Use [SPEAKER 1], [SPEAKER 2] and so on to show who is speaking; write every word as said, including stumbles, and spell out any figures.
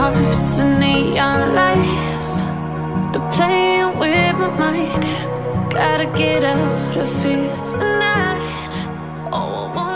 [SPEAKER 1] hearts and neon lights. They're playing with my mind. Gotta get out of here tonight. Oh, I want